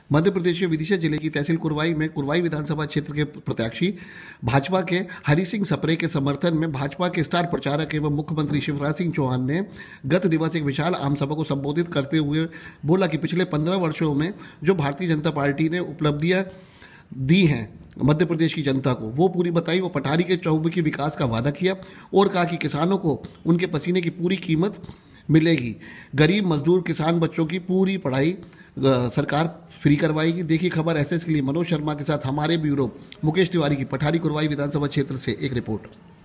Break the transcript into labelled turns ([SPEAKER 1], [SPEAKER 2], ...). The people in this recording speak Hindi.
[SPEAKER 1] मध्य प्रदेश के विदिशा जिले की तहसील कुरवाई में कुरवाई विधानसभा क्षेत्र के प्रत्याशी भाजपा के हरि सिंह सप्रे के समर्थन में भाजपा के स्टार प्रचारक एवं मुख्यमंत्री शिवराज सिंह चौहान ने गत दिवस एक विशाल आमसभा को संबोधित करते हुए बोला कि पिछले 15 वर्षों में जो भारतीय जनता पार्टी ने उपलब्धियां दी हैं मध्य प्रदेश की जनता को वो पूरी बताई। वो पठारी के चौमुखी विकास का वादा किया और कहा कि किसानों को उनके पसीने की पूरी कीमत मिलेगी। गरीब मजदूर किसान बच्चों की पूरी पढ़ाई सरकार फ्री करवाएगी। देखिए खबर एसएस के लिए मनोज शर्मा के साथ हमारे ब्यूरो मुकेश तिवारी की पठारी कुरवाई विधानसभा क्षेत्र से एक रिपोर्ट।